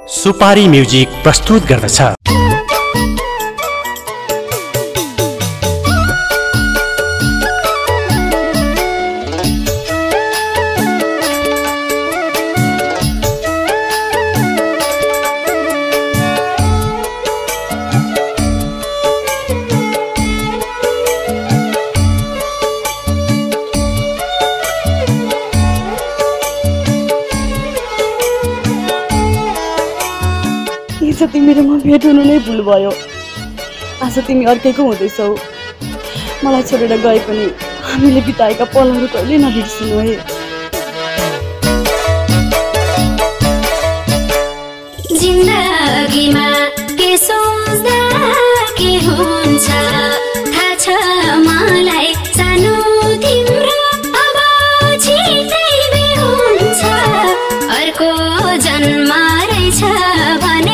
सुपारी म्युजिक प्रस्तुत गर्दछ। तिमीरोमा भेट हुनु नै भुल भयो। आज तिमी अर्कैको हुँदैछौ। मलाई छोडेर गए पनि हामीले बिताएका पलहरू कहिले नबिर्सिनु है। जिन्दगीमा के सोच्दा के हुन्छ थाहा छ मलाई, सानो तिम्रो अब छिटै हुन्छ। अर्को जन्म रहेछ भने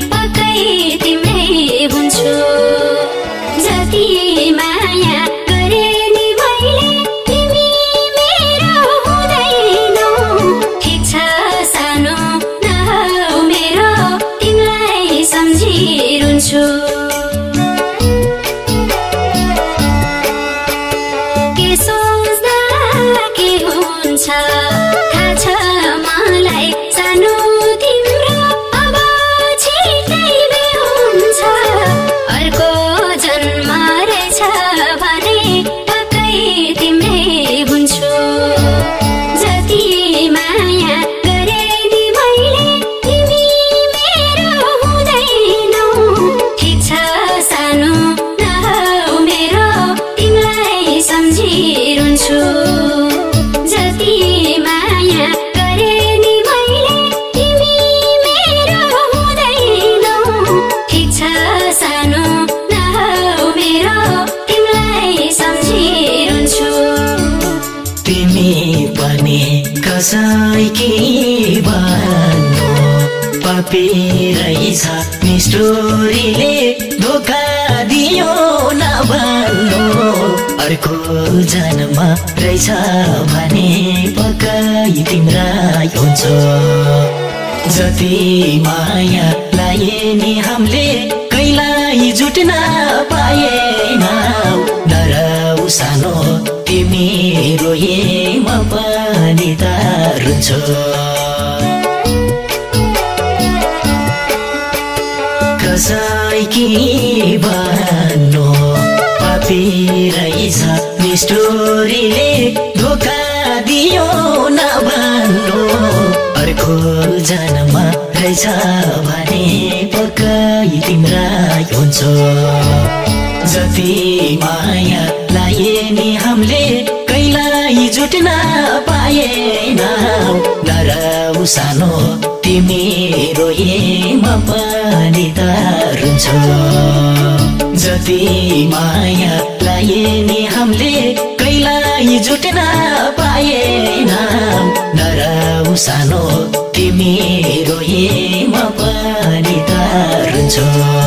तिम्रै हुन्छु। जति माया गरे नि मैले तिमी मेरो हुँदैनौ। ठिक छ सानो नहौ मेरो, तिमीलाई सम्झिरहन्छु। के सोच्दा के हुन्छ थाहा छ मलाई, सानो तिम्रो अब छिटै अर्को जन्म रहेछ भने पक्कै तिम्रै हुन्छु। जति माया गरे नि मैले तिमी मेरो हुँदैनौ। ठिक छ सानो नहौ मेरो, तिमीलाई सम्झिरहन्छु। जति माया गरे नि मैले तिमी मेरो हुँदैनौ। ठिक छ सानो नहौ मेरो, तिमीलाई सम्झिरहन्छु। तिमी पनि कसैकी भन्नु पापी रहेछ निष्ठुरीले धोका दियो नभन्नु। अर्को जन्म रहेछ भने पक्कै तिम्रै हुन्छ। जति माया लाए नि हामीले कहिल्यै जुट्न पाएन। नरौ सानो तिमी रोए म पनि त रुन्छु। कसैकी भन्नु पापी रहेछ निष्ठुरीले धोका दियो नभन्नु। अर्को जन्म रहेछ भने पक्कै तिम्रै हुन्छ। जति माया लाए नि हामीले कहिल्यै जुट्न पाएन। नरौ सानो तिमी रोए म पनि त रुन्छु। जति माया लाए नि हामीले कहिल्यै जुट्न पाएन। नरौ सानो तिमी रोए म पनि त रुन्छु।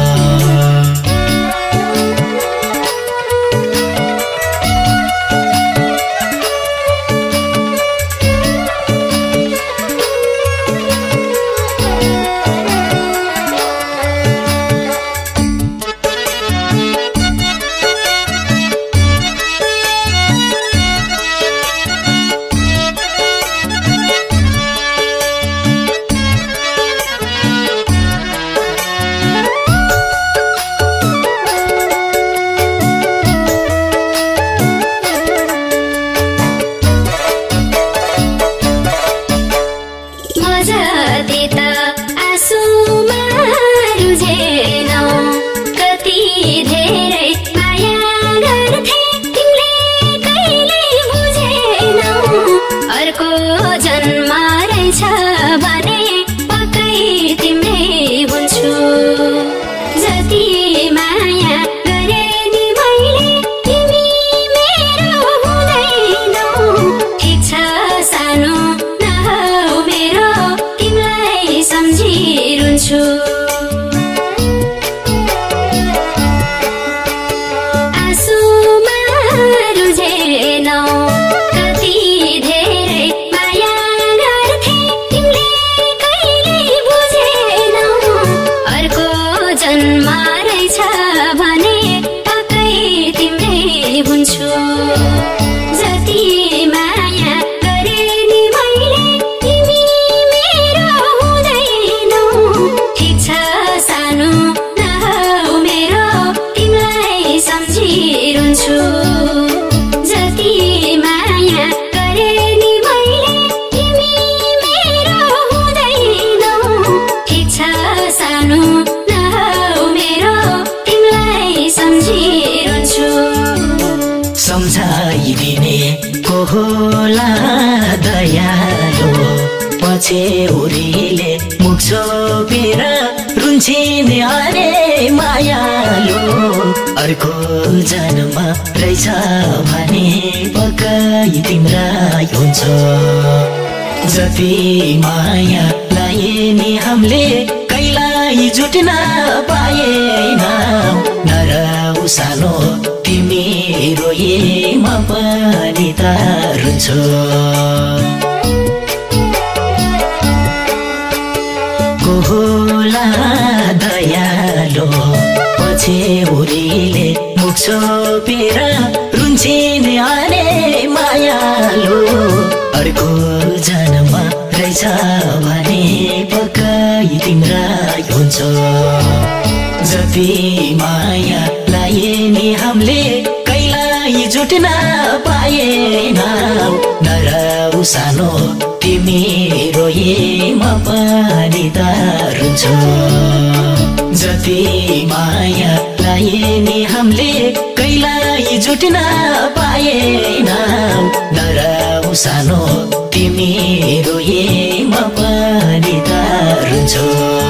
आँसुमा रुझेनौ कति धेरै माया गर्थे तिमीले कहिले बुझेनौ। कोला दयालो पछ्यौरीले मुख छोपेर रुन्छिने अरे मायालो अर्को जन्म रहेछ भने पक्कै तिम्रै हुन्छ जति माया लाए नि हामीले कहिल्यै जुट्न पाएन नराउ सानो तिमी रोए म पनि त रुन्छु कोला दयालो पछ्यौरीले मुख छोपेर रुन्छिने अरे मायालो अर्को जन्म रहेछ भने पक्कै तिम्रै हुन्छ जति माया लाए नि हामीले कहिल्यै जुट्न पाएन नराउ सानो तिमी रोए म पनि त रुन्छु जति माया लाए नि हामीले कहिल्यै जुट्न पाएन नराउ सानो तिमी रोए म पनि त रुन्छु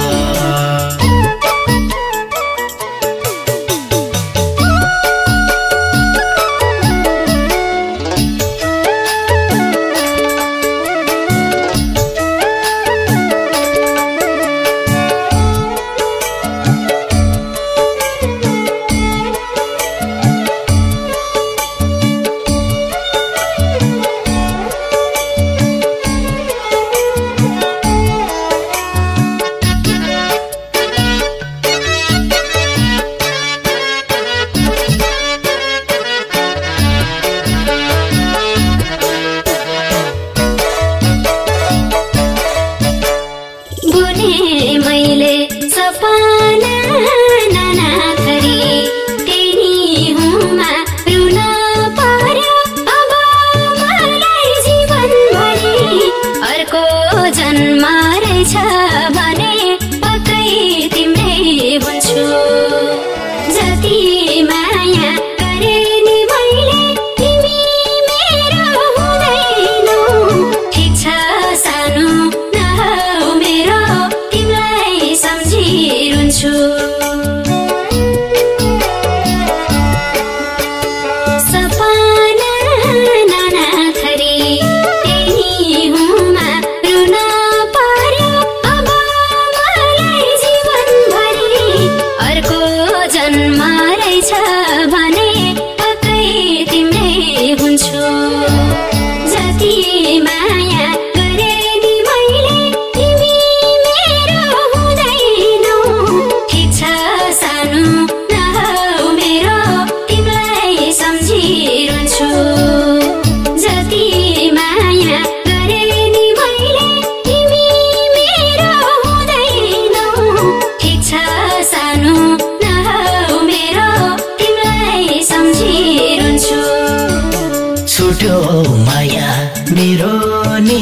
माया मेरो नि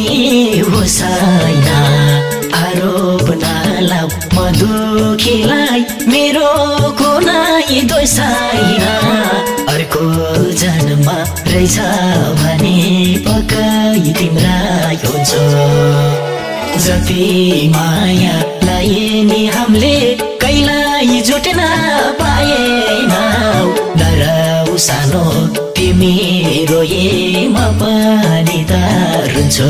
होसाइन आरोप नलाऊ म दुखीलाई मेरो कुनै दोषाइन अर्को जन्म रहेछ भने पक्कै तिम्रै हुन्छ जति माया लाए नि हामीले कहिल्यै जुट्न पाएन नराउ सानो तिमी रोए म पनि त रुन्छु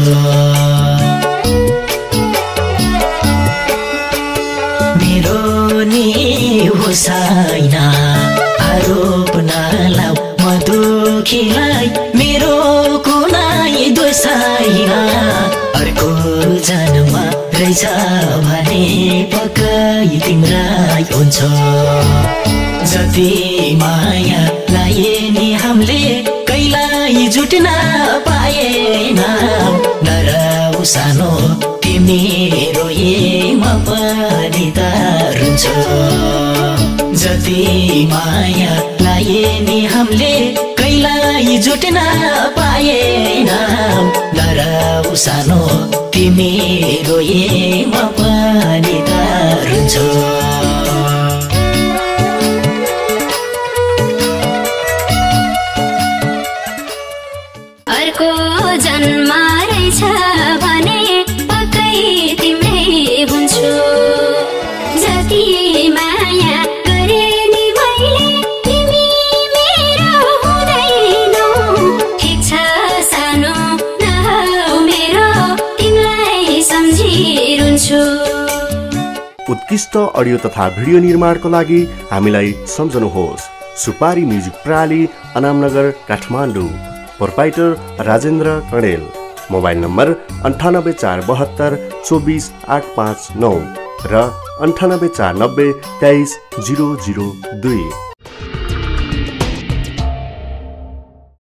मेरो नि होसाइन आरोप नलाऊ म दुखीलाई मेरो कुनै दोषाइन अर्को जन्म रहेछ भने पक्कै तिम्रै हुन्छ जति माया लाए नि हामीले कहिल्यै जुट्न पाएन नराउ सानो तिमी रोए म पनि त रुन्छु जति माया लाए नि हामीले कहिल्यै जुट्न पाएन नराउ सानो तिमी रोए म पनि त रुन्छु अर्को जन्म उत्कृष्ट अडियो तथा भिडियो निर्माणको लागि हामीलाई सम्झनुहोस्। Supari music Pranali, Anamnagar, Kathmandu. Proprietor Rajendra Kanel. Mobile number 9847 24859 र 9849 23 002।